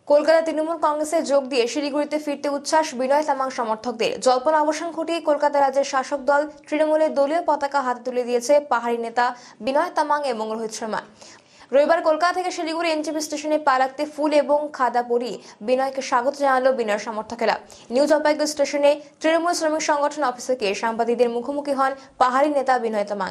কলকাতা তৃণমূল কংগ্রেসে যোগ দিয়ে শিলিগুড়িতে ফিরতে উচ্ছ্বাস বিনয় তামাং সমর্থকদের। জল্পনা অবসান ঘটিয়ে কলকাতা রাজ্যের শাসক দল তৃণমূলের দলীয় পতাকা হাতে তুলে দিয়েছে পাহাড়ি নেতা বিনয় তামাং এবং রোহিত শর্মা। রবিবার কলকাতা থেকে শিলিগুড়ি এনটিপি স্টেশনে পা রাখতে ফুল এবং খাদা পরিয়ে বিনয়কে স্বাগত জানালো বিনয়ের সমর্থকেরা। নিউ জলপাইগুড়ি স্টেশনে তৃণমূল শ্রমিক সংগঠন অফিসে গিয়ে সাংবাদিকদের মুখোমুখি হন পাহাড়ি নেতা বিনয় তামাং।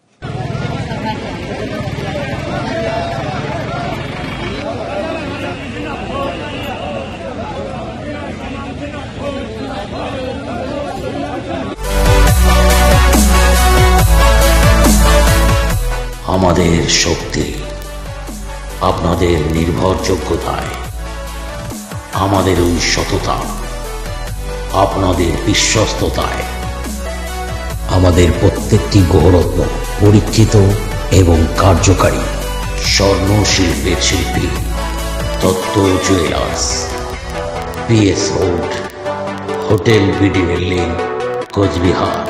আমাদের শক্তি আপনাদের নির্ভরযোগ্যতায়, আমাদের ওই সততা আপনাদের বিশ্বস্ততায়, আমাদের প্রত্যেকটি গ্রহরত্ন পরীক্ষিত এবং কার্যকারী। স্বর্ণ শিল্পের শিল্পী Dutta jewellers, PS road, hotel BD building, Cooch Behar.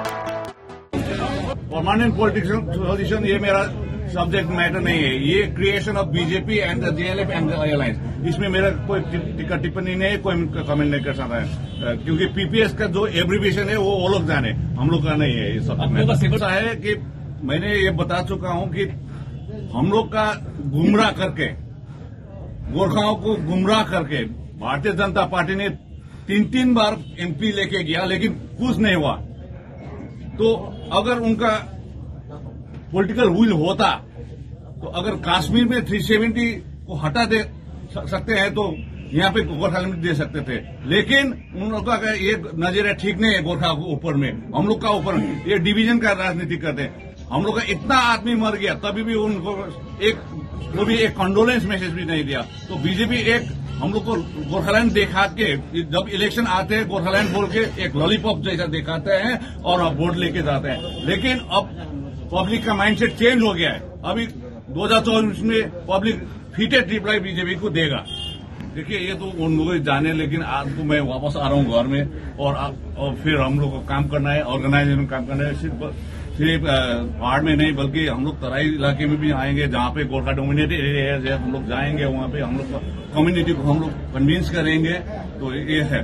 Permanent politician position ये मेरा सब्जेक्ट मैटर नहीं है। ये creation of BJP and the JLF and the alliance, इसमें मेरा कोई टिप्पणी नहीं है, कोई कमेंट नहीं कर सकता है, क्योंकि PPS का जो एब्रीविएशन है वो लोग जाने, हम लोग का नहीं है। ये सब ऐसा है कि मैंने ये बता चुका हूं कि हम लोग का गुमराह करके, गोरखाओं को गुमराह करके भारतीय जनता पार्टी ने 3 बार MP लेके गया, लेकिन कुछ नहीं हुआ। तो अगर उनका पॉलिटिकल विल होता तो अगर कश्मीर में 370 को हटा दे सकते हैं तो यहाँ पे गोरखालैंड दे सकते थे, लेकिन उन लोगों का ये नजरिया ठीक नहीं है। गोरखा के ऊपर में, हम लोग का ऊपर ये डिवीजन का राजनीति करते हैं। हम लोग का इतना आदमी मर गया, तभी भी उनको एक कंडोलेंस मैसेज भी नहीं दिया। तो बीजेपी एक हम लोग को गोरखालैंड दिखा के, जब इलेक्शन आते हैं गोरखालैंड बोल के एक लॉलीपॉप जैसा दिखाते हैं और अब वोट लेके जाते हैं। लेकिन अब पब्लिक का माइंडसेट चेंज हो गया है। अभी 2024 में पब्लिक फीटेड रिप्लाई बीजेपी को देगा। देखिए ये तो उन लोगों जाने, लेकिन आज तो मैं वापस आ रहा हूँ घर में, और फिर हम लोग को काम करना है, ऑर्गेनाइजेशन में काम करना है। सिर्फ पहाड़ में नहीं बल्कि हम लोग तराई इलाके में भी आएंगे, जहाँ पे गोरखा डोमिनेटेड एरिया है, हम लोग जाएंगे वहाँ पे, हम लोग कम्युनिटी को हम लोग कन्विंस करेंगे। तो ये है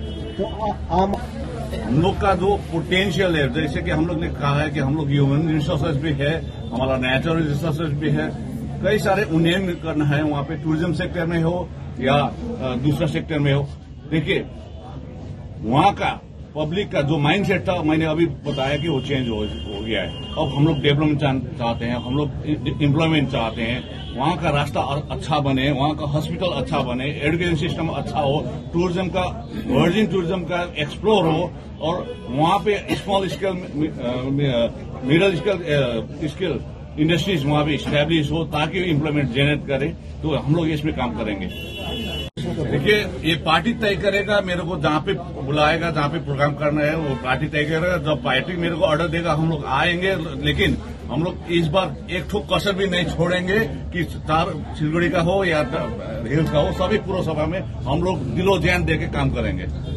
हम लोग का जो पोटेंशियल है, जैसे कि हम लोग ने कहा है कि हम लोग ह्यूमन रिसोर्सेज भी है, हमारा नेचुरल रिसोर्सेज भी है, कई सारे उन्नयन करना है वहाँ पे, टूरिज्म सेक्टर में हो या दूसरा सेक्टर में हो। देखिए वहाँ का पब्लिक का जो माइंडसेट था, मैंने अभी बताया कि वो चेंज हो गया है। अब हम लोग डेवलपमेंट चाहते हैं, हम लोग एम्प्लॉयमेंट चाहते हैं, वहाँ का रास्ता अच्छा बने, वहाँ का हॉस्पिटल अच्छा बने, एजुकेशन सिस्टम अच्छा हो, टूरिज्म का, वर्जिन टूरिज्म का एक्सप्लोर हो, और वहाँ पे small scale, middle scale industries वहाँ पे स्टैब्लिश हो, ताकि एम्प्लॉयमेंट जनरेट करे। तो हम लोग इसमें काम करेंगे। देखिए ये पार्टी तय करेगा, मेरे को जहाँ पे बुलाएगा, जहाँ पे प्रोग्राम करना है वो पार्टी तय करेगा। जब पार्टी मेरे को ऑर्डर देगा हम लोग आएंगे, लेकिन हम लोग इस बार एक ठोक कसर भी नहीं छोड़ेंगे कि चार सिलगुड़ी का हो या हिल्स का हो, सभी पुरसभा में हम लोग दिलो जान दे के काम करेंगे।